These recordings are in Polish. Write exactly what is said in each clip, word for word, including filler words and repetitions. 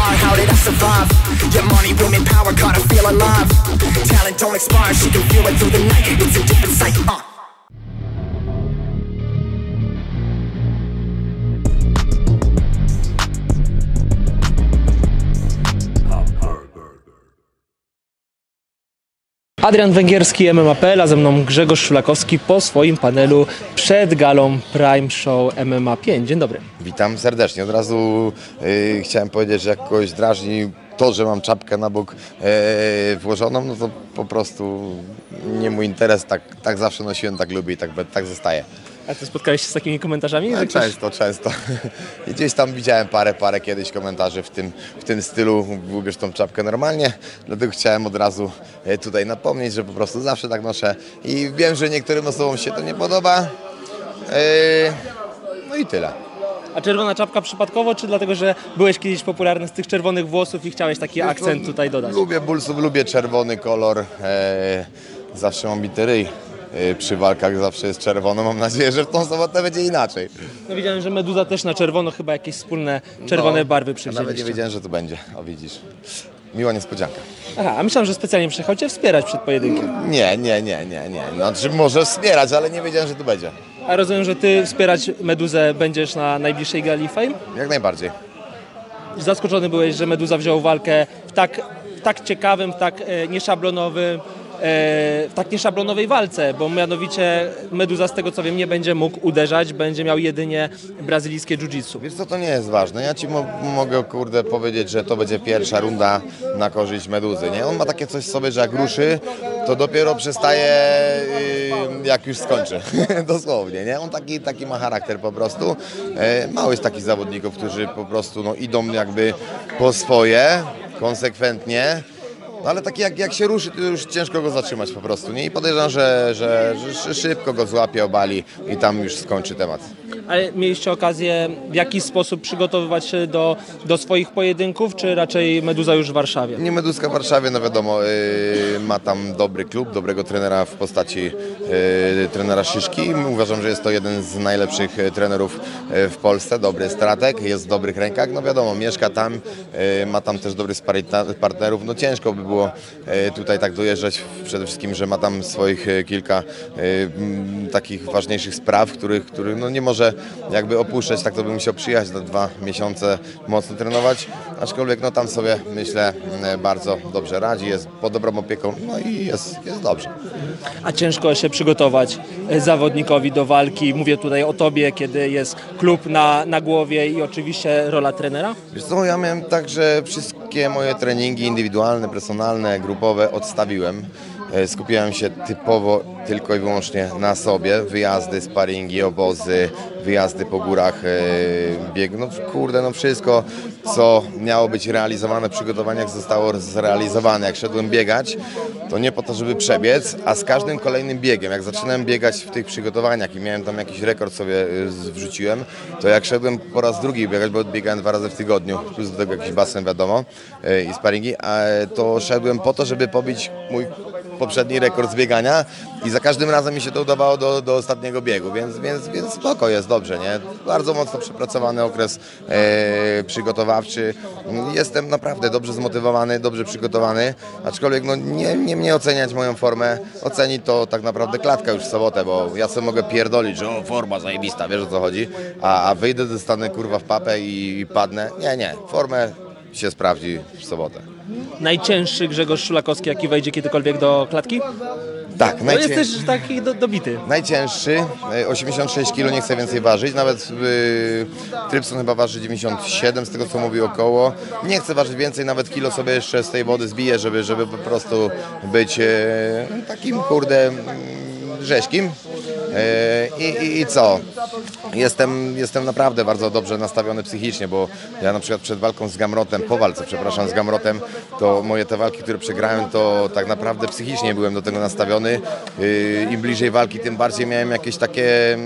hard, how did I survive? Yeah, money, women, power, gotta feel alive. Talent don't expire, she can feel it through the night. It's a different sight, uh. Adrian Węgierski, M M A kropka p l, a ze mną Grzegorz Szulakowski po swoim panelu przed galą Prime Show M M A pięć. Dzień dobry. Witam serdecznie. Od razu yy, chciałem powiedzieć, że jak kogoś drażni to, że mam czapkę na bok yy, włożoną, no to po prostu nie mój interes. Tak, tak zawsze nosiłem, tak lubię i tak, tak zostaje. A ty spotkałeś się z takimi komentarzami? No, że ktoś... Często, często. I gdzieś tam widziałem parę, parę kiedyś komentarzy w tym, w tym stylu, ubierz tą czapkę normalnie, dlatego chciałem od razu tutaj napomnieć, że po prostu zawsze tak noszę i wiem, że niektórym osobom się to nie podoba. Yy, no i tyle. A czerwona czapka przypadkowo, czy dlatego, że byłeś kiedyś popularny z tych czerwonych włosów i chciałeś taki Wiesz, akcent no, tutaj dodać? Lubię bullsów, lubię czerwony kolor. Yy, zawsze mam bity ryj. Przy walkach zawsze jest czerwono. Mam nadzieję, że w tą sobotę będzie inaczej. No widziałem, że Meduza też na czerwono, chyba jakieś wspólne czerwone no, barwy a przywzięliście. nawet nie wiedziałem, że tu będzie. O, widzisz. Miła niespodzianka. Aha, a myślałem, że specjalnie przyjechał Cię wspierać przed pojedynkiem. Nie, nie, nie, nie, nie. Znaczy może wspierać, ale nie wiedziałem, że tu będzie. A rozumiem, że Ty wspierać Meduzę będziesz na najbliższej gali Fame? Jak najbardziej. Zaskoczony byłeś, że Meduza wziął walkę w tak, w tak ciekawym, w tak e, nieszablonowym, w tak nieszablonowej walce, bo mianowicie Meduza, z tego co wiem, nie będzie mógł uderzać, będzie miał jedynie brazylijskie jiu-jitsu. Wiesz co, to nie jest ważne. Ja ci mo mogę, kurde, powiedzieć, że to będzie pierwsza runda na korzyść Meduzy, nie? On ma takie coś w sobie, że jak ruszy, to dopiero przestaje, yy, jak już skończy. Dosłownie, nie? On taki, taki ma charakter po prostu. E, mało jest takich zawodników, którzy po prostu no, idą jakby po swoje, konsekwentnie. No ale taki jak, jak się ruszy, to już ciężko go zatrzymać po prostu, nie? I podejrzewam, że, że, że szybko go złapie, obali i tam już skończy temat. Ale mieliście okazję w jakiś sposób przygotowywać się do, do swoich pojedynków, czy raczej Meduza już w Warszawie? Nie, Meduzka w Warszawie, no wiadomo, yy, ma tam dobry klub, dobrego trenera w postaci yy, trenera Szyszki. Uważam, że jest to jeden z najlepszych trenerów w Polsce, dobry strateg, jest w dobrych rękach. No wiadomo, mieszka tam, yy, ma tam też dobrych partnerów. No ciężko by było yy, tutaj tak dojeżdżać, przede wszystkim, że ma tam swoich yy, kilka yy, takich ważniejszych spraw, których, których no nie może jakby opuszczać, tak to bym musiał przyjechać na dwa miesiące mocno trenować, aczkolwiek no tam sobie myślę bardzo dobrze radzi, jest pod dobrą opieką, no i jest, jest dobrze. A ciężko się przygotować zawodnikowi do walki, mówię tutaj o Tobie, kiedy jest klub na, na głowie i oczywiście rola trenera? Wiesz co, ja miałem tak, że wszystkie moje treningi indywidualne, personalne, grupowe odstawiłem. Skupiałem się typowo tylko i wyłącznie na sobie, wyjazdy, sparingi, obozy, wyjazdy po górach, bieg, no kurde, no wszystko, co miało być realizowane w przygotowaniach, zostało zrealizowane. Jak szedłem biegać, to nie po to, żeby przebiec, a z każdym kolejnym biegiem, jak zaczynałem biegać w tych przygotowaniach i miałem tam jakiś rekord sobie wrzuciłem, to jak szedłem po raz drugi biegać, bo biegałem dwa razy w tygodniu, plus do tego jakiś basen wiadomo i sparingi, to szedłem po to, żeby pobić mój poprzedni rekord zbiegania i za każdym razem mi się to udawało do, do ostatniego biegu, więc, więc, więc spoko, jest dobrze, nie? Bardzo mocno przepracowany okres e, przygotowawczy. Jestem naprawdę dobrze zmotywowany, dobrze przygotowany, aczkolwiek no, nie, nie mnie oceniać moją formę, oceni to tak naprawdę klatka już w sobotę, bo ja sobie mogę pierdolić, że o, forma zajebista, wiesz o co chodzi, a, a wyjdę, dostanę kurwa w papę i, i padnę. Nie, nie, formę się sprawdzi w sobotę. Najcięższy Grzegorz Szulakowski, jaki wejdzie kiedykolwiek do klatki? Tak, To najcię... jest też taki do, dobity. Najcięższy, osiemdziesiąt sześć kilo, nie chcę więcej ważyć, nawet yy, Trypson chyba waży dziewięćdziesiąt siedem, z tego co mówi około. Nie chcę ważyć więcej, nawet kilo sobie jeszcze z tej wody zbiję, żeby, żeby po prostu być yy, takim kurde yy, rzeźkim. I, i, I co? Jestem, jestem naprawdę bardzo dobrze nastawiony psychicznie, bo ja na przykład przed walką z Gamrotem, po walce, przepraszam, z Gamrotem, to moje te walki, które przegrałem, to tak naprawdę psychicznie byłem do tego nastawiony. Im bliżej walki, tym bardziej miałem jakieś takie,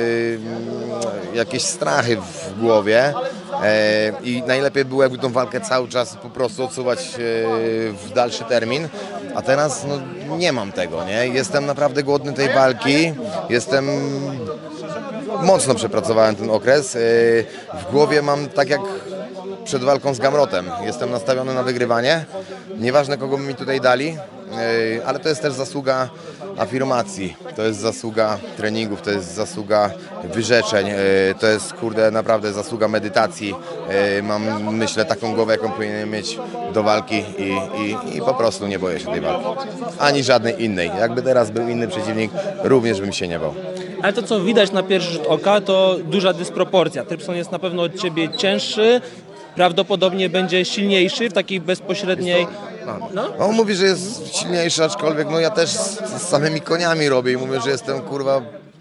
jakieś strachy w głowie. I najlepiej było, jakby tą walkę cały czas po prostu odsuwać w dalszy termin, a teraz no, nie mam tego, nie? Jestem naprawdę głodny tej walki, jestem... Mocno przepracowałem ten okres, w głowie mam tak jak przed walką z Gamrotem. Jestem nastawiony na wygrywanie, nieważne kogo by mi tutaj dali, ale to jest też zasługa afirmacji, to jest zasługa treningów, to jest zasługa wyrzeczeń, to jest kurde naprawdę zasługa medytacji. Mam, myślę, taką głowę, jaką powinienem mieć do walki i, i, i po prostu nie boję się tej walki. Ani żadnej innej. Jakby teraz był inny przeciwnik, również bym się nie bał. Ale to, co widać na pierwszy rzut oka, to duża dysproporcja. Trypson jest na pewno od ciebie cięższy, prawdopodobnie będzie silniejszy w takiej bezpośredniej... No. On mówi, że jest silniejszy, aczkolwiek no ja też z, z samymi koniami robię i mówię, że jestem kurwa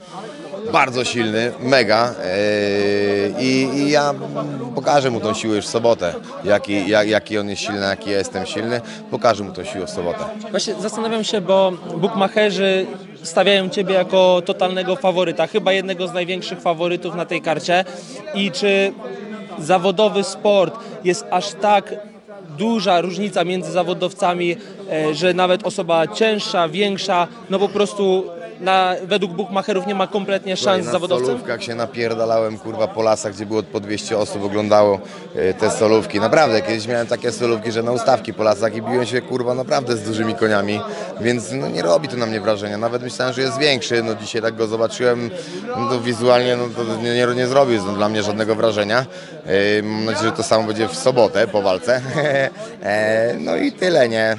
bardzo silny, mega yy, i, i ja pokażę mu tą siłę już w sobotę, jaki, jak, jaki on jest silny, jaki ja jestem silny, pokażę mu tą siłę w sobotę. Właśnie zastanawiam się, bo bukmacherzy stawiają ciebie jako totalnego faworyta, chyba jednego z największych faworytów na tej karcie i czy zawodowy sport jest aż tak duża różnica między zawodowcami, że nawet osoba cięższa, większa, no po prostu na, według bukmacherów nie ma kompletnie szans z zawodowcem? Na solówkach się napierdalałem, kurwa, po lasach, gdzie było po dwieście osób, oglądało te solówki. Naprawdę, kiedyś miałem takie solówki, że na ustawki po lasach i biłem się, kurwa, naprawdę z dużymi koniami, więc no, nie robi to na mnie wrażenia. Nawet myślałem, że jest większy, no dzisiaj tak go zobaczyłem, no to wizualnie no, to nie, nie, nie zrobił no, dla mnie żadnego wrażenia. Yy, mam nadzieję, że to samo będzie w sobotę po walce. e, no i tyle, nie?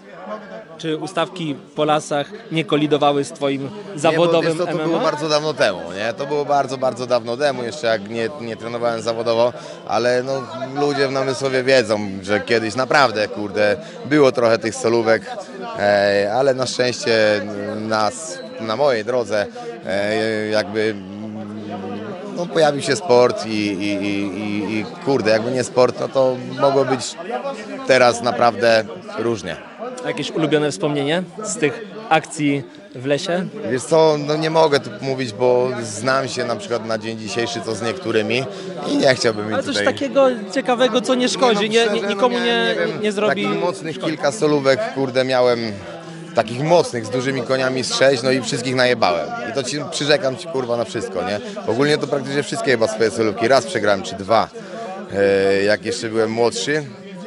Czy ustawki po lasach nie kolidowały z twoim zawodowym nie, bo, wiesz, to, to M M A? było bardzo dawno temu, nie? To było bardzo, bardzo dawno temu, jeszcze jak nie, nie trenowałem zawodowo, ale no, ludzie w Namysłowie wiedzą, że kiedyś naprawdę, kurde, było trochę tych solówek, e, ale na szczęście nas, na mojej drodze e, jakby no, pojawił się sport i, i, i, i kurde, jakby nie sport, no to mogło być teraz naprawdę różnie. Jakieś ulubione wspomnienie z tych akcji w lesie? Wiesz co, no nie mogę tu mówić, bo znam się na przykład na dzień dzisiejszy co z niektórymi i nie chciałbym mi Ale coś tutaj... takiego ciekawego, co nie szkodzi, nie, no, nie, szczerze, nikomu no, nie, nie, nie, wiem, nie zrobi... Takich mocnych kilka solówek, kurde, miałem takich mocnych, z dużymi koniami z sześć, no i wszystkich najebałem. I to ci przyrzekam ci, kurwa, na wszystko, nie? Ogólnie to praktycznie wszystkie chyba swoje solówki. Raz przegrałem, czy dwa, e, jak jeszcze byłem młodszy.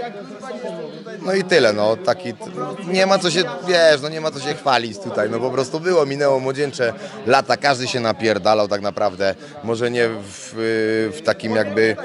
No i tyle, no, taki, nie ma co się, wiesz, no nie ma co się chwalić tutaj, no po prostu było, minęło młodzieńcze lata, każdy się napierdalał tak naprawdę, może nie w, w takim jakby,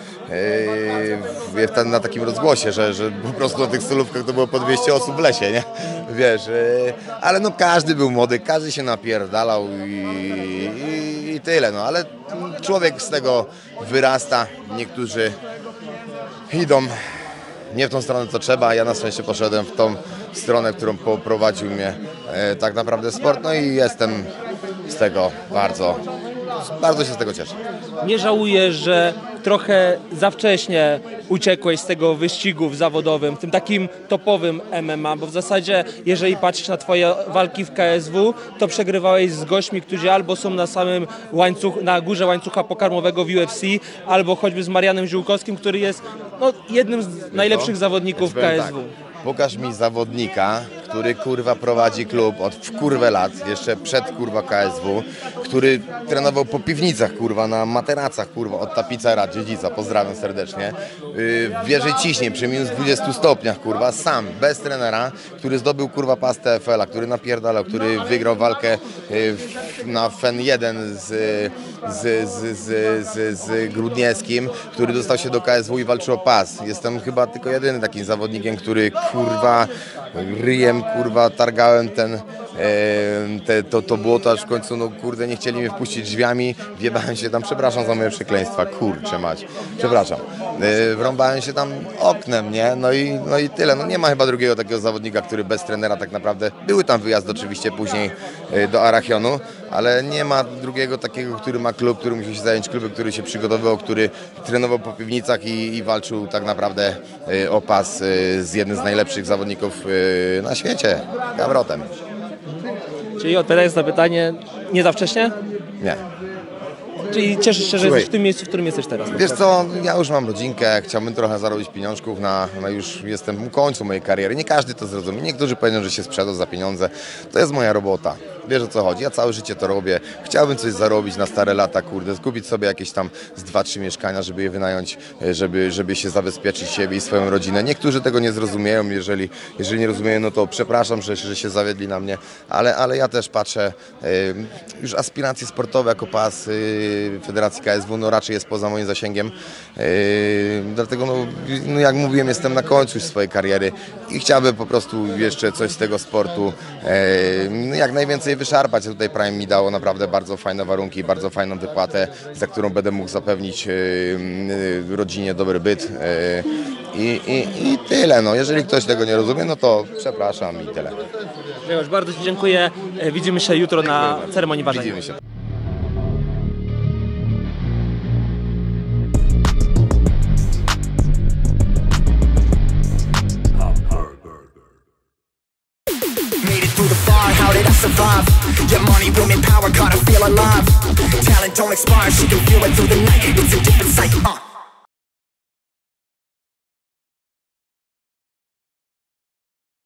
w, na takim rozgłosie, że, że po prostu na tych solówkach to było po dwieście osób w lesie, nie, wiesz, ale no każdy był młody, każdy się napierdalał i, i, i tyle, no, ale człowiek z tego wyrasta, niektórzy idą nie w tą stronę, co trzeba, ja na szczęście poszedłem w tą stronę, którą poprowadził mnie e, tak naprawdę sport, no i jestem z tego bardzo, bardzo się z tego cieszę. Nie żałuję, że trochę za wcześnie uciekłeś z tego wyścigu w zawodowym, tym takim topowym M M A, bo w zasadzie, jeżeli patrzysz na twoje walki w K S W, to przegrywałeś z gośćmi, którzy albo są na samym łańcuchu, na górze łańcucha pokarmowego w U F C, albo choćby z Marianem Ziółkowskim, który jest no, jednym z najlepszych zawodników w K S W. Tak. Pokaż mi zawodnika, który kurwa prowadzi klub od w kurwę lat, jeszcze przed kurwa K S W, który trenował po piwnicach kurwa, na materacach kurwa, od Tapicera, Dziedzica, pozdrawiam serdecznie, w wieży ciśnień przy minus dwudziestu stopniach kurwa, sam, bez trenera, który zdobył kurwa pas T F L a, który napierdalał, który wygrał walkę na F E N jeden z, z, z, z, z, z Grudniewskim, który dostał się do K S W i walczył o pas. Jestem chyba tylko jedynym takim zawodnikiem, który kurwa ryjem kurwa targałem ten, e, te, to, to błoto, aż w końcu no kurde nie chcieli mnie wpuścić drzwiami, wjebałem się tam, przepraszam za moje przekleństwa, kurczę mać, przepraszam, e, wrąbałem się tam oknem, nie, no i, no i tyle, no nie ma chyba drugiego takiego zawodnika, który bez trenera tak naprawdę, były tam wyjazdy oczywiście później e, do Arachionu, ale nie ma drugiego takiego, który ma klub, który musi się zająć klubem, który się przygotowywał, który trenował po piwnicach i, i walczył tak naprawdę e, o pas e, z jednym z najlepszych zawodników e, na świecie, Gamrotem. Czyli odpowiadając na pytanie, nie za wcześnie? Nie. Czyli cieszysz się, że Słuchaj, jesteś w tym miejscu, w którym jesteś teraz. Wiesz co, ja już mam rodzinkę, chciałbym trochę zarobić pieniążków, na, na już jestem u końcu mojej kariery. Nie każdy to zrozumie, niektórzy powiedzą, że się sprzedał za pieniądze. To jest moja robota, wiesz o co chodzi, ja całe życie to robię. Chciałbym coś zarobić na stare lata, kurde, kupić sobie jakieś tam z dwa, trzy mieszkania, żeby je wynająć, żeby, żeby się zabezpieczyć siebie i swoją rodzinę. Niektórzy tego nie zrozumieją, jeżeli, jeżeli nie rozumieją, no to przepraszam, że, że się zawiedli na mnie, ale, ale ja też patrzę, y, już aspiracje sportowe jako pas y, Federacji K S W no raczej jest poza moim zasięgiem, yy, dlatego no, no jak mówiłem, jestem na końcu już swojej kariery i chciałbym po prostu jeszcze coś z tego sportu yy, jak najwięcej wyszarpać. Tutaj Prime mi dało naprawdę bardzo fajne warunki, bardzo fajną wypłatę, za którą będę mógł zapewnić yy, yy, rodzinie dobry byt yy, i, i, i tyle. No. Jeżeli ktoś tego nie rozumie, no to przepraszam i tyle. Grzegorz, bardzo Ci dziękuję, widzimy się jutro na ceremonii ważenia. Widzimy się. Through the fire, how did I survive? Yeah, money, women, power, gotta feel alive. Talent don't expire, she can feel it through the night. It's a different sight, uh